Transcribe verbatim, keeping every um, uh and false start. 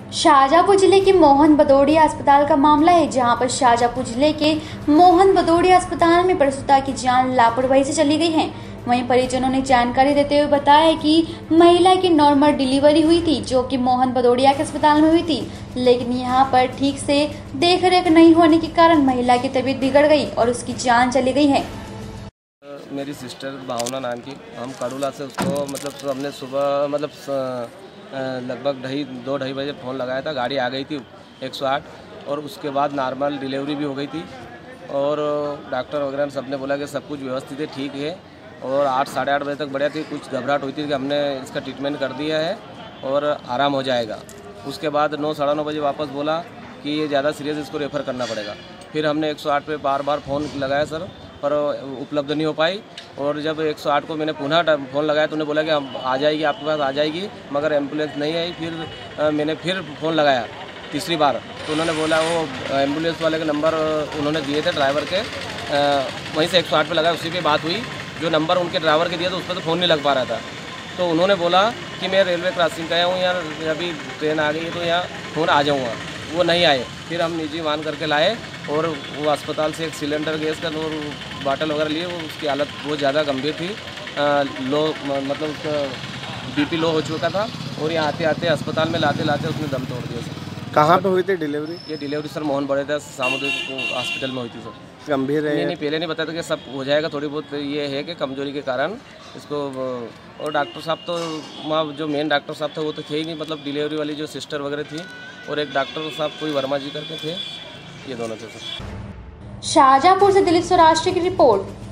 शाहजहांपुर जिले के मोहन भदौड़िया अस्पताल का मामला है, जहां पर शाहजहांपुर जिले के मोहन भदौड़िया अस्पताल में प्रसूता की जान लापरवाही से चली गई है। वहीं परिजनों ने जानकारी देते हुए बताया कि महिला की नॉर्मल डिलीवरी हुई थी, जो कि मोहन भदौड़िया के अस्पताल में हुई थी, लेकिन यहां पर ठीक से देखरेख नहीं होने के कारण महिला की तबीयत बिगड़ गई और उसकी जान चली गई है। मेरी सिस्टर भावना नाम की, हम कड़ूला से उसको मतलब हमने सुबह मतलब लगभग ढाई दो ढाई बजे फ़ोन लगाया था। गाड़ी आ गई थी एक सौ आठ और उसके बाद नॉर्मल डिलीवरी भी हो गई थी और डॉक्टर वगैरह सबने बोला कि सब कुछ व्यवस्थित है, ठीक है। और आठ साढ़े आठ बजे तक बढ़िया थी। कुछ घबराहट हुई थी कि हमने इसका ट्रीटमेंट कर दिया है और आराम हो जाएगा। उसके बाद नौ साढ़े नौ बजे वापस बोला कि ये ज़्यादा सीरियस, इसको रेफ़र करना पड़ेगा। फिर हमने एक सौ आठ पे बार बार फ़ोन लगाया सर, पर उपलब्ध नहीं हो पाई। और जब एक सौ आठ को मैंने पुनः फ़ोन लगाया तो उन्होंने बोला कि हम आ जाएगी, आपके पास आ जाएगी, मगर एम्बुलेंस नहीं आई। फिर आ, मैंने फिर फ़ोन लगाया तीसरी बार तो उन्होंने बोला वो एम्बुलेंस वाले के नंबर उन्होंने दिए थे ड्राइवर के, आ, वहीं से एक सौ आठ पे लगाया। उसी पे बात हुई, जो नंबर उनके ड्राइवर के दिया तो उस पर तो फ़ोन नहीं लग पा रहा था। तो उन्होंने बोला कि मैं रेलवे क्रॉसिंग का हूँ, यहाँ अभी ट्रेन आ गई है तो यहाँ फ़ोन आ जाऊँगा। वो नहीं आए। फिर हम निजी मान करके लाए और वो अस्पताल से एक सिलेंडर गैस का और बाटल वगैरह लिए। वो उसकी हालत बहुत ज़्यादा गंभीर थी, आ, लो मतलब उसका बीपी लो हो चुका था और यहाँ आते आते अस्पताल में लाते लाते उसने दम तोड़ दिया सर। कहाँ पे हुई थी डिलीवरी? ये डिलीवरी सर मोहन भदौड़िया सामुदायिक हॉस्पिटल में हुई थी सर। गंभीर है? नहीं नहीं पहले नहीं बताया था कि सब हो जाएगा, थोड़ी बहुत ये है कि कमजोरी के कारण इसको। और डॉक्टर साहब तो वहाँ जो मेन डॉक्टर साहब थे वो तो थे ही नहीं, मतलब डिलीवरी वाली जो सिस्टर वगैरह थी और एक डॉक्टर साहब कोई वर्मा जी करके थे, ये दोनों थे सर। शाहजहांपुर से दिलीप सौराष्ट्र की रिपोर्ट।